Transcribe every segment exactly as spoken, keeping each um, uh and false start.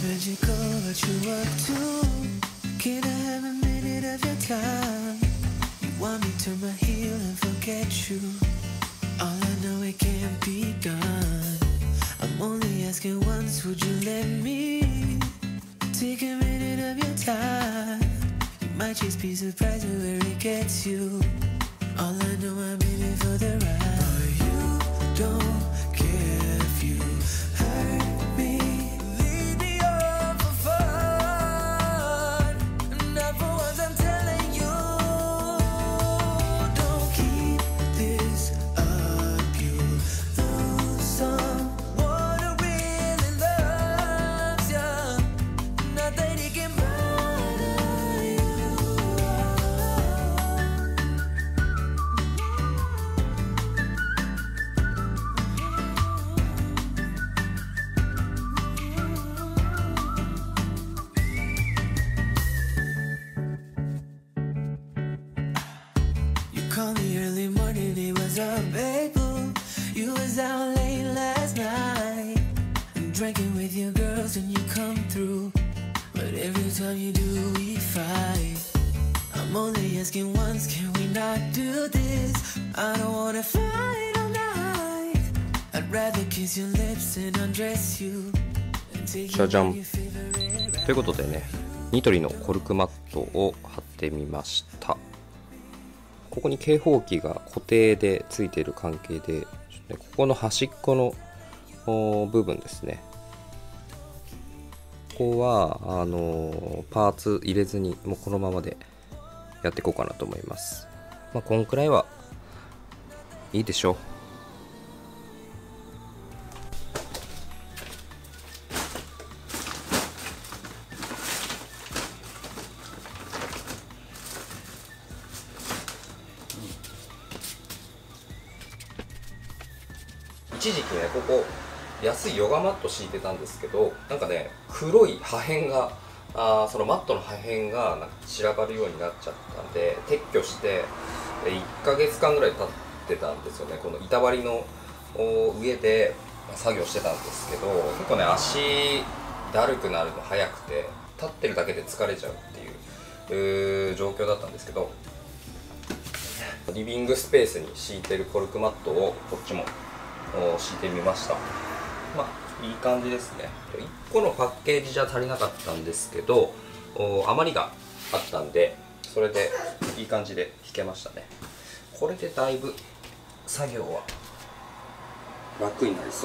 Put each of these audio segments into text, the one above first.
magical what you up to. Can I have a minute of your time? You want me to my heel and forget you. All I know it can't be done. I'm only asking once, would you let me take a minute of your time? You might just be surprised at where it gets you. All I know, I'm in it for the ride. But you don't care if you hurt me. Lead me on for fun. Not for once, I'm telling you. Don't keep this up. You lose someone who really loves you. Not that he can bother you. You called me early morning, it was up, babe. You was out late last night, I'm drinking with your girls and you come through. But every time you do, we fight. I'm only asking once, can we not do this? I don't wanna fight all night. I'd rather kiss your lips and undress you and take you じゃじゃん to your favorite ということでね、ニトリのコルクマットを貼ってみました。ここに警報器が固定でついている関係で、ちょっとね、ここの端っこのお部分ですね。ここはあのパーツ入れずにもうこのままでやっていこうかなと思います。まあこんくらいはいいでしょう。一時期ね、ここ安いヨガマット敷いてたんですけど、なんかね、黒い破片があーそのマットの破片がなんか散らばるようになっちゃったんで撤去して、いっかげつかんぐらい経ってたんですよね。この板張りの上で作業してたんですけど、結構ね、足だるくなるの早くて立ってるだけで疲れちゃうっていう、うー状況だったんですけど、リビングスペースに敷いてるコルクマットをこっちも敷いてみました。まあいい感じですね。いっこのパッケージじゃ足りなかったんですけど、余りがあったんで、それでいい感じで引けましたね。これでだいぶ作業は楽になりそう。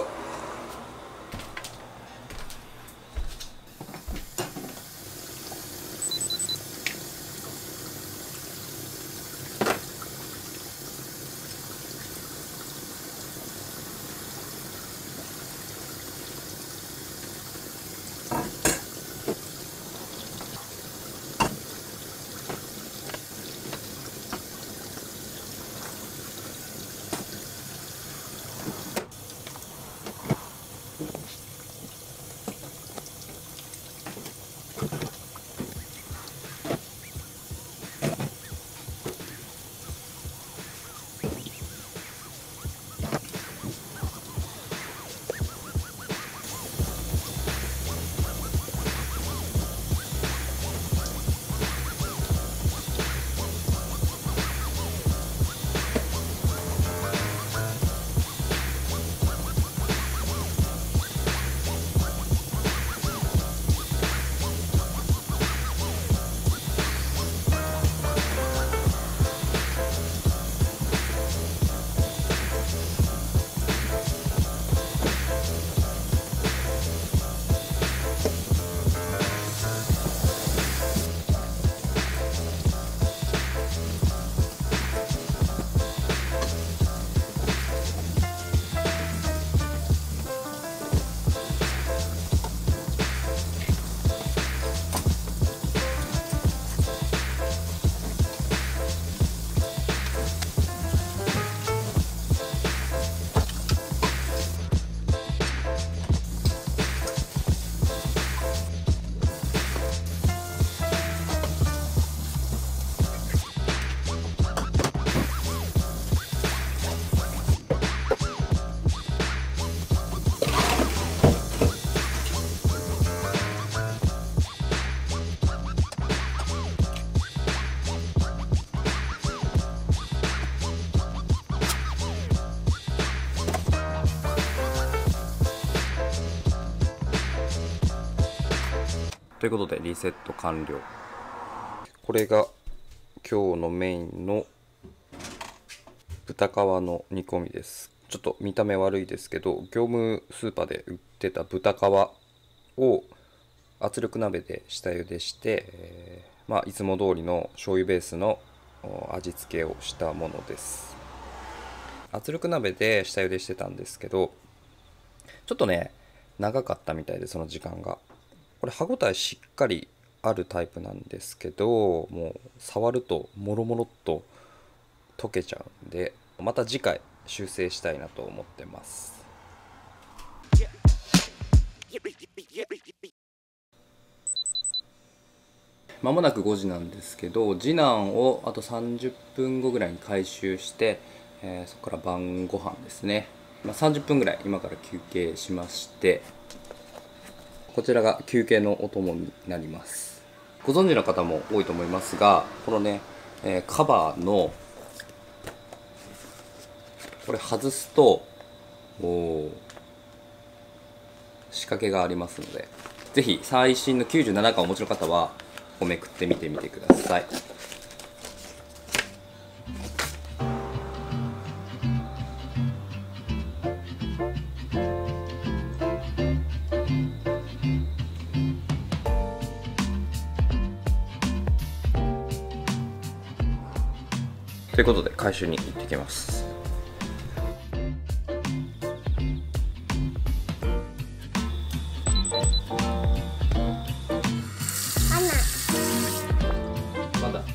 ということでリセット完了。これが今日のメインの豚皮の煮込みです。ちょっと見た目悪いですけど、業務スーパーで売ってた豚皮を圧力鍋で下茹でして、えー、まあいつも通りの醤油ベースの味付けをしたものです。圧力鍋で下茹でしてたんですけど、ちょっとね長かったみたいで、その時間が。これ歯ごたえしっかりあるタイプなんですけど、もう触るともろもろっと溶けちゃうんで、また次回修正したいなと思ってます。まもなくごじなんですけど、次男をあとさんじゅっぷんごぐらいに回収して、えー、そこから晩ご飯ですね、まあ、さんじゅっぷんぐらい今から休憩しまして、こちらが休憩のお供になります。ご存知の方も多いと思いますが、このね、えー、カバーのこれ外すとお仕掛けがありますので、ぜひ最新のきゅうじゅうななかんをお持ちの方はここめくってみてみてください。ということで回収に行ってきます。まだ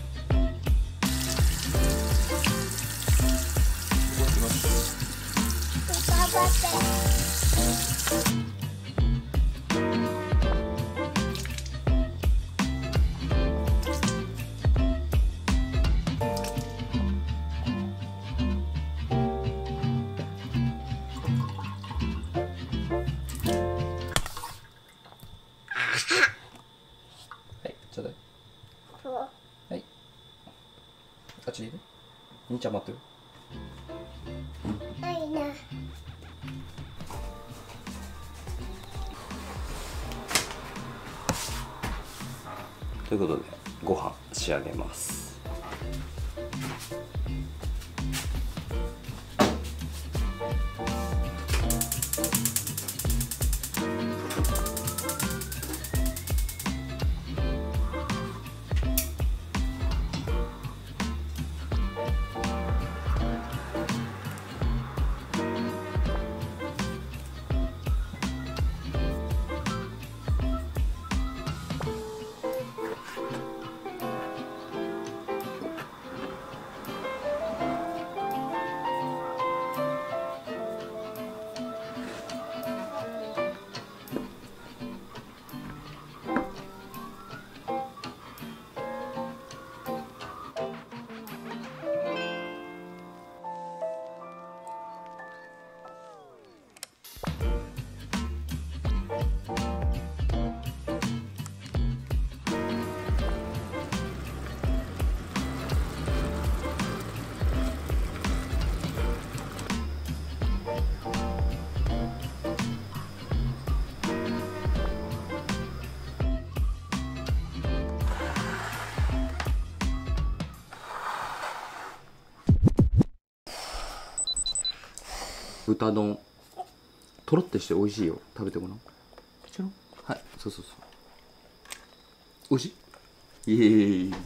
ちょうだい。はい。あっちにいる？兄ちゃん待ってる。 ないな。 ということでご飯仕上げます。豚丼とろってして美味しいよ。食べてごらん。はい、そうそうそう。美味しい？イエーイ。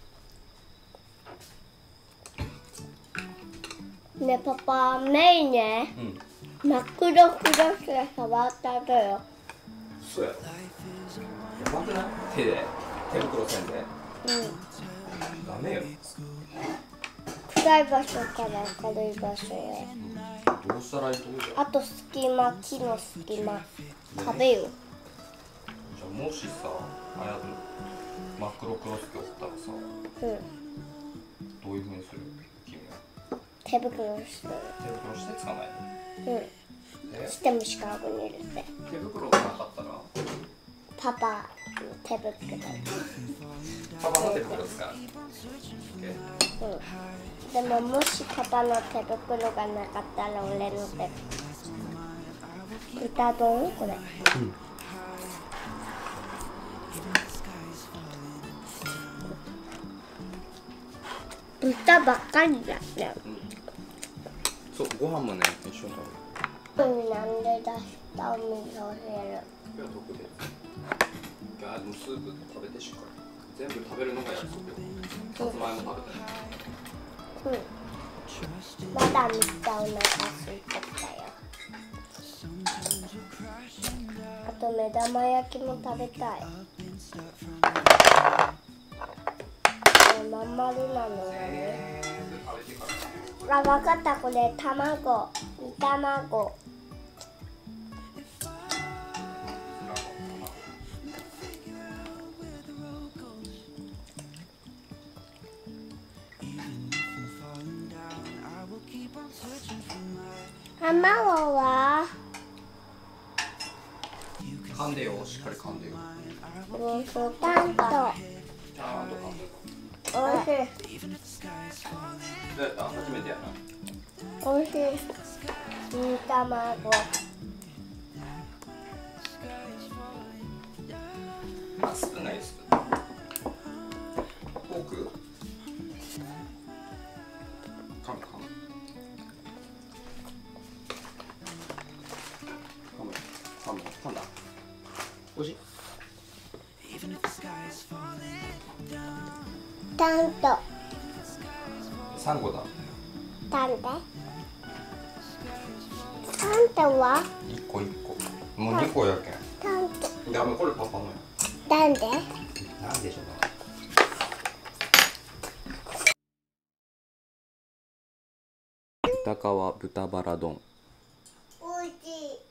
ねえパパ、メイね、うん、マクロクロスで触ったとよ。 そうや。やばくない？手で手袋せんで。うん。ダメよ。 暗い場所から明るい場所へ。 どうしたらいいと思う？ あと隙間、木の隙間、壁よ。 じゃあもしさ、あやマクロクロスっておったらさ、うん、どういう風にする？君は手袋してる。 手袋して捕まえる。うん。してもシカゴに入れて。 手袋がなかったらパパの手袋。 パパの手袋使う。 うん。でももしパパの手袋がなかったら俺の手豚丼これ、うん、 豚ばっかりだね。 そう、ご飯もね一緒に食べる。なんで出したお味噌汁。 いや、特別。いや、でもスープ食べてしっかり。全部食べるのが約束よ。さつまいも食べたい。 うん。まだめっちゃお腹空いてきたよ。あと目玉焼きも食べたい。まん丸なのよね。あ、わかった。これ卵、煮卵。卵は噛んでよ、しっかり噛んでよ。 うん、そう、タンと。 ちゃんと噛んでよ。 おいしい。 どうやった？初めてやな。 おいしい。煮卵。 あ、スプーンないスプーン。フォーク？噛む噛む。噛む噛む噛んだ。おいしい？ タンと。 サンゴだ。 タンで。タンとは？ 一個一個。もう二個やけん。 タンと。 ダメ、これパパのや。 なんで？ なんでしょうね。豚川豚バラ丼。 おいしい。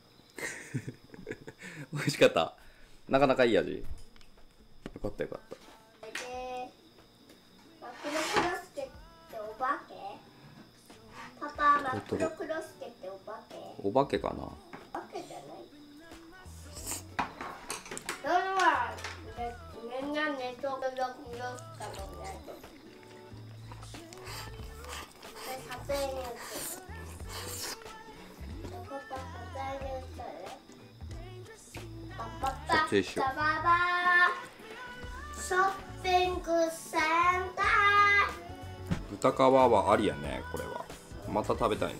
美味しかった。なかなかいい味。よかったよかった。 で、マクロクロスケってお化け？パパ、マクロクロスケってお化け？ お化けかな。 お化けじゃない？どうはみんな寝とくろくろしたのね。撮影に映る。パパ撮影に映る。パパパ撮影しよう。 バババショッピングセンター。 豚皮はありやね、これは。また食べたいね。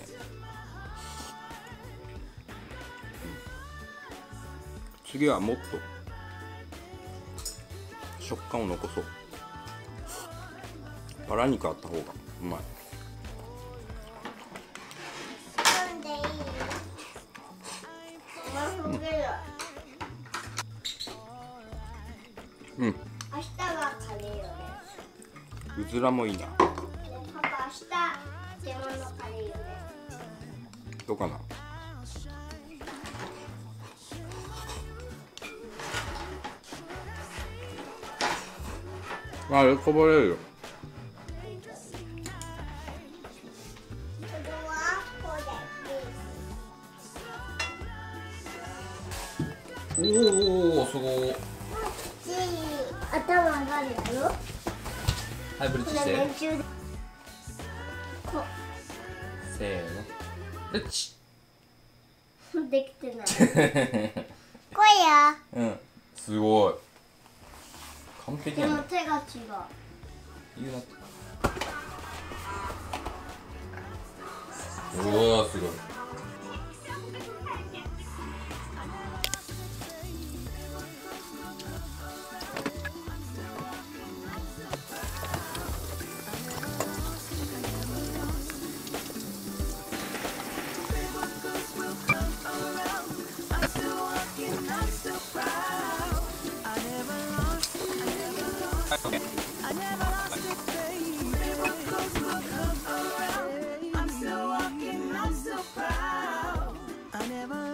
次はもっと食感を残そう。バラ肉あった方がうまい。 飲んでいい？うますぎる。 うん。 明日はカレーよね。 うずらもいいな。 でパパ明日漬物カレーよね。 どうかな。あれこぼれるよ。 それはこれです。 おお、すごい。 頭上がるやろ。 はい、ブリッこジしてれ練習で。こせーの。でちできてない。こいや。 うん、すごい。完璧やね。 でも手が違う。 言うなって。おお、すごい。 I never